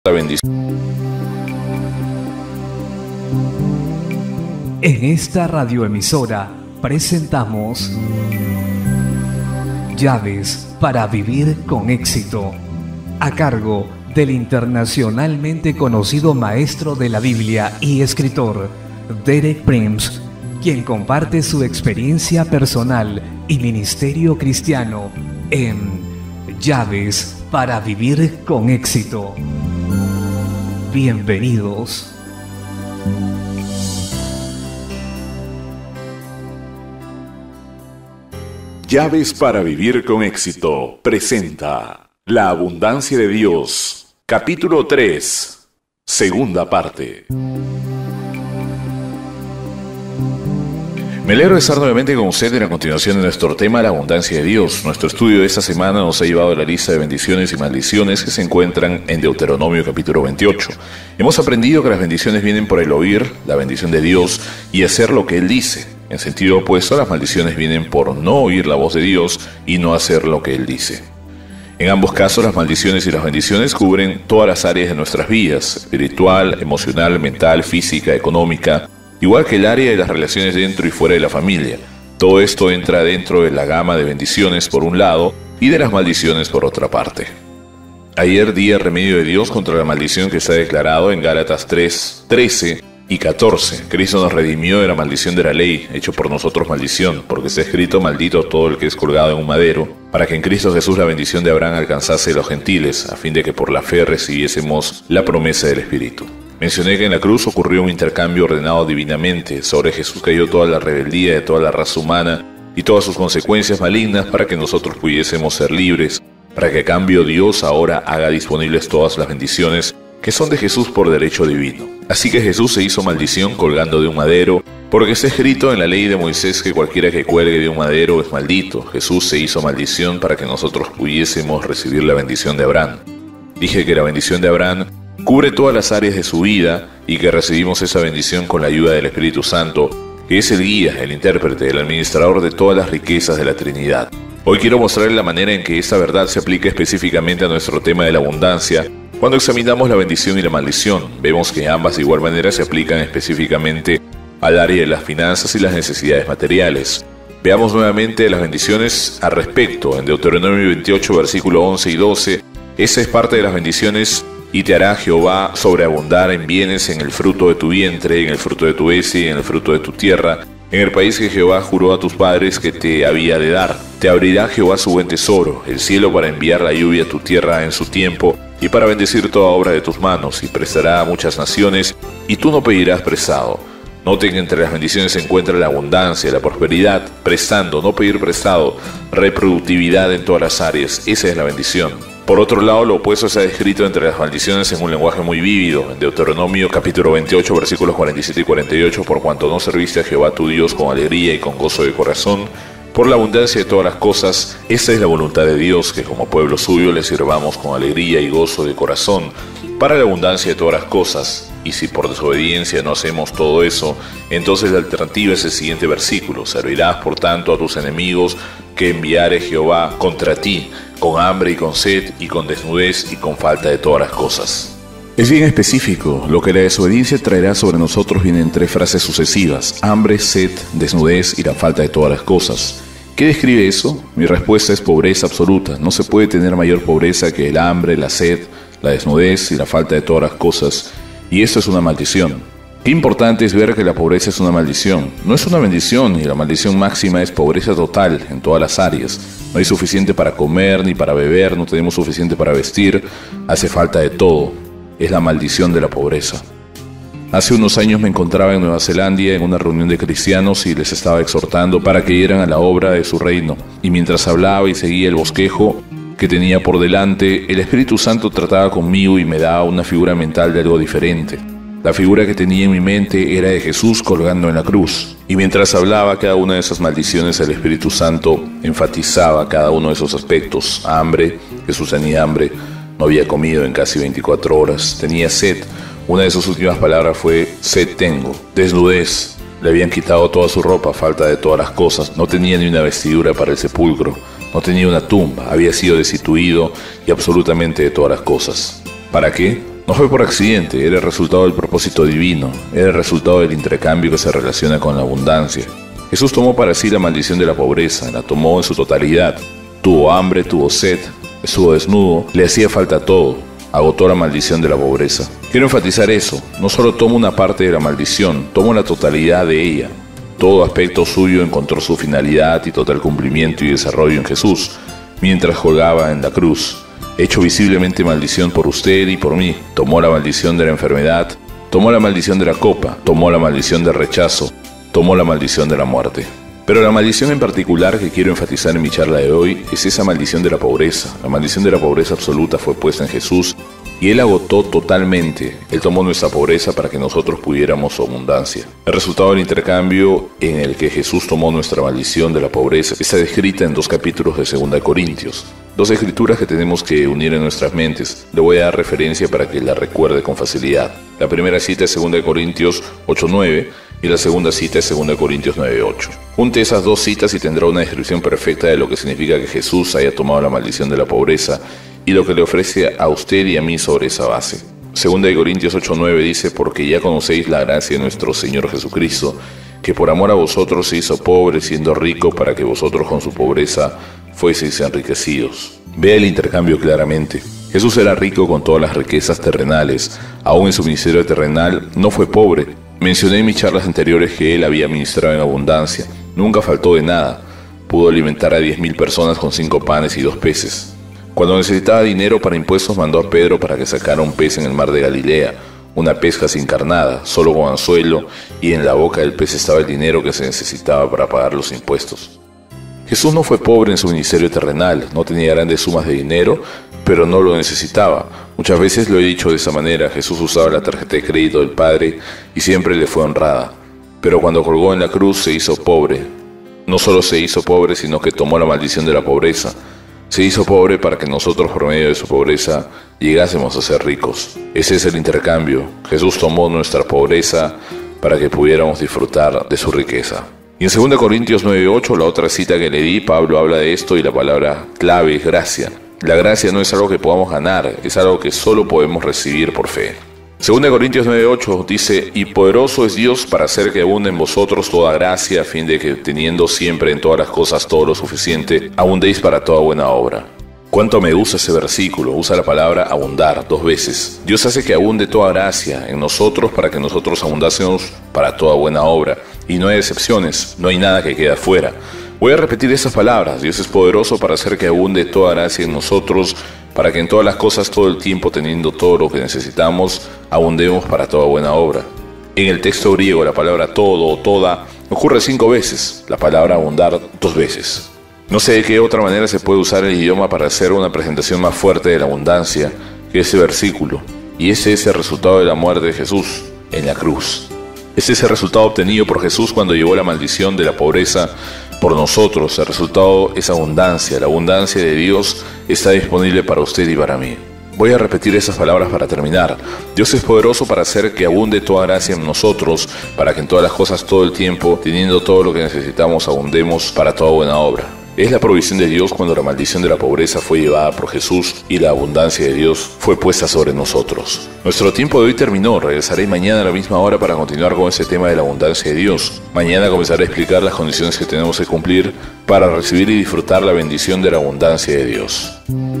La bendición. En esta radioemisora presentamos Llaves para vivir con éxito, a cargo del internacionalmente conocido maestro de la Biblia y escritor Derek Prince, quien comparte su experiencia personal y ministerio cristiano en Llaves para vivir con éxito. Bienvenidos. Llaves para vivir con éxito presenta La abundancia de Dios, capítulo 3, segunda parte. Me alegro de estar nuevamente con usted en la continuación de nuestro tema, la abundancia de Dios. Nuestro estudio de esta semana nos ha llevado a la lista de bendiciones y maldiciones que se encuentran en Deuteronomio capítulo 28. Hemos aprendido que las bendiciones vienen por el oír la bendición de Dios y hacer lo que Él dice. En sentido opuesto, las maldiciones vienen por no oír la voz de Dios y no hacer lo que Él dice. En ambos casos, las maldiciones y las bendiciones cubren todas las áreas de nuestras vidas: espiritual, emocional, mental, física, económica, igual que el área de las relaciones dentro y fuera de la familia. Todo esto entra dentro de la gama de bendiciones por un lado y de las maldiciones por otra parte. Ayer di el remedio de Dios contra la maldición que está declarado en Gálatas 3, 13 y 14. Cristo nos redimió de la maldición de la ley, hecho por nosotros maldición, porque está escrito: maldito todo el que es colgado en un madero, para que en Cristo Jesús la bendición de Abraham alcanzase a los gentiles, a fin de que por la fe recibiésemos la promesa del Espíritu. Mencioné que en la cruz ocurrió un intercambio ordenado divinamente. Sobre Jesús cayó toda la rebeldía de toda la raza humana y todas sus consecuencias malignas para que nosotros pudiésemos ser libres, para que a cambio Dios ahora haga disponibles todas las bendiciones que son de Jesús por derecho divino. Así que Jesús se hizo maldición colgando de un madero, porque está escrito en la ley de Moisés que cualquiera que cuelgue de un madero es maldito. Jesús se hizo maldición para que nosotros pudiésemos recibir la bendición de Abraham. Dije que la bendición de Abraham cubre todas las áreas de su vida y que recibimos esa bendición con la ayuda del Espíritu Santo, que es el guía, el intérprete, el administrador de todas las riquezas de la Trinidad. Hoy quiero mostrarles la manera en que esta verdad se aplica específicamente a nuestro tema de la abundancia. Cuando examinamos la bendición y la maldición, vemos que ambas de igual manera se aplican específicamente al área de las finanzas y las necesidades materiales. Veamos nuevamente las bendiciones al respecto. En Deuteronomio 28, versículo 11 y 12, esa es parte de las bendiciones: y te hará Jehová sobreabundar en bienes, en el fruto de tu vientre, en el fruto de tu hez y en el fruto de tu tierra, en el país que Jehová juró a tus padres que te había de dar. Te abrirá Jehová su buen tesoro, el cielo, para enviar la lluvia a tu tierra en su tiempo, y para bendecir toda obra de tus manos, y prestará a muchas naciones, y tú no pedirás prestado. Noten que entre las bendiciones se encuentra la abundancia, la prosperidad, prestando, no pedir prestado, reproductividad en todas las áreas. Esa es la bendición. Por otro lado, lo opuesto está descrito entre las maldiciones en un lenguaje muy vívido. En Deuteronomio capítulo 28, versículos 47 y 48, por cuanto no serviste a Jehová tu Dios con alegría y con gozo de corazón, por la abundancia de todas las cosas. Esta es la voluntad de Dios, que como pueblo suyo le sirvamos con alegría y gozo de corazón, para la abundancia de todas las cosas. Y si por desobediencia no hacemos todo eso, entonces la alternativa es el siguiente versículo: servirás por tanto a tus enemigos que enviare Jehová contra ti, con hambre y con sed y con desnudez y con falta de todas las cosas. Es bien específico. Lo que la desobediencia traerá sobre nosotros viene en tres frases sucesivas: hambre, sed, desnudez y la falta de todas las cosas. ¿Qué describe eso? Mi respuesta es pobreza absoluta. No se puede tener mayor pobreza que el hambre, la sed, la desnudez y la falta de todas las cosas. Y esto es una maldición. Qué importante es ver que la pobreza es una maldición. No es una bendición, y la maldición máxima es pobreza total en todas las áreas. No hay suficiente para comer ni para beber, no tenemos suficiente para vestir, hace falta de todo. Es la maldición de la pobreza. Hace unos años me encontraba en Nueva Zelanda en una reunión de cristianos y les estaba exhortando para que dieran a la obra de su reino. Y mientras hablaba y seguía el bosquejo que tenía por delante, el Espíritu Santo trataba conmigo y me daba una figura mental de algo diferente. La figura que tenía en mi mente era de Jesús colgando en la cruz. Y mientras hablaba cada una de esas maldiciones, el Espíritu Santo enfatizaba cada uno de esos aspectos. Hambre, Jesús tenía hambre, no había comido en casi 24 horas. Tenía sed, una de sus últimas palabras fue: sed tengo. Desnudez, le habían quitado toda su ropa, falta de todas las cosas. No tenía ni una vestidura para el sepulcro, no tenía una tumba, había sido destituido y absolutamente de todas las cosas. ¿Para qué? No fue por accidente, era el resultado del propósito divino, era el resultado del intercambio que se relaciona con la abundancia. Jesús tomó para sí la maldición de la pobreza, la tomó en su totalidad. Tuvo hambre, tuvo sed, estuvo desnudo, le hacía falta todo, agotó la maldición de la pobreza. Quiero enfatizar eso, no solo tomó una parte de la maldición, tomó la totalidad de ella. Todo aspecto suyo encontró su finalidad y total cumplimiento y desarrollo en Jesús, mientras colgaba en la cruz. Hecho visiblemente maldición por usted y por mí, tomó la maldición de la enfermedad, tomó la maldición de la copa, tomó la maldición del rechazo, tomó la maldición de la muerte. Pero la maldición en particular que quiero enfatizar en mi charla de hoy es esa maldición de la pobreza. La maldición de la pobreza absoluta fue puesta en Jesús y Él agotó totalmente. Él tomó nuestra pobreza para que nosotros pudiéramos su abundancia. El resultado del intercambio en el que Jesús tomó nuestra maldición de la pobreza está descrita en 2 capítulos de 2 Corintios. 2 escrituras que tenemos que unir en nuestras mentes. Le voy a dar referencia para que la recuerde con facilidad. La primera cita es 2 Corintios 8:9 y la segunda cita es 2 Corintios 9:8. Junte esas dos citas y tendrá una descripción perfecta de lo que significa que Jesús haya tomado la maldición de la pobreza y lo que le ofrece a usted y a mí sobre esa base. 2 Corintios 8:9 dice: porque ya conocéis la gracia de nuestro Señor Jesucristo, que por amor a vosotros se hizo pobre siendo rico para que vosotros con su pobreza fueseis enriquecidos. Vea el intercambio claramente. Jesús era rico con todas las riquezas terrenales. Aún en su ministerio terrenal no fue pobre. Mencioné en mis charlas anteriores que Él había ministrado en abundancia. Nunca faltó de nada. Pudo alimentar a 10.000 personas con 5 panes y 2 peces. Cuando necesitaba dinero para impuestos, mandó a Pedro para que sacara un pez en el mar de Galilea, una pesca sin carnada, solo con anzuelo, y en la boca del pez estaba el dinero que se necesitaba para pagar los impuestos. Jesús no fue pobre en su ministerio terrenal, no tenía grandes sumas de dinero, pero no lo necesitaba. Muchas veces lo he dicho de esa manera: Jesús usaba la tarjeta de crédito del Padre y siempre le fue honrada. Pero cuando colgó en la cruz se hizo pobre. No solo se hizo pobre, sino que tomó la maldición de la pobreza. Se hizo pobre para que nosotros, por medio de su pobreza, llegásemos a ser ricos. Ese es el intercambio. Jesús tomó nuestra pobreza para que pudiéramos disfrutar de su riqueza. Y en 2 Corintios 9:8, la otra cita que le di, Pablo habla de esto y la palabra clave es gracia. La gracia no es algo que podamos ganar, es algo que solo podemos recibir por fe. 2 Corintios 9:8 dice: y poderoso es Dios para hacer que abunde en vosotros toda gracia, a fin de que, teniendo siempre en todas las cosas todo lo suficiente, abundéis para toda buena obra. Cuánto me gusta ese versículo. Usa la palabra abundar 2 veces. Dios hace que abunde toda gracia en nosotros para que nosotros abundásemos para toda buena obra. Y no hay excepciones, no hay nada que quede afuera. Voy a repetir esas palabras. Dios es poderoso para hacer que abunde toda gracia en nosotros, para que en todas las cosas, todo el tiempo, teniendo todo lo que necesitamos, abundemos para toda buena obra. En el texto griego, la palabra todo o toda ocurre 5 veces, la palabra abundar 2 veces. No sé de qué otra manera se puede usar el idioma para hacer una presentación más fuerte de la abundancia que ese versículo. Y ese es el resultado de la muerte de Jesús en la cruz. Ese es el resultado obtenido por Jesús cuando llevó la maldición de la pobreza por nosotros. El resultado es abundancia. La abundancia de Dios está disponible para usted y para mí. Voy a repetir esas palabras para terminar. Dios es poderoso para hacer que abunde toda gracia en nosotros, para que en todas las cosas, todo el tiempo, teniendo todo lo que necesitamos, abundemos para toda buena obra. Es la provisión de Dios cuando la maldición de la pobreza fue llevada por Jesús y la abundancia de Dios fue puesta sobre nosotros. Nuestro tiempo de hoy terminó. Regresaré mañana a la misma hora para continuar con ese tema de la abundancia de Dios. Mañana comenzaré a explicar las condiciones que tenemos que cumplir para recibir y disfrutar la bendición de la abundancia de Dios.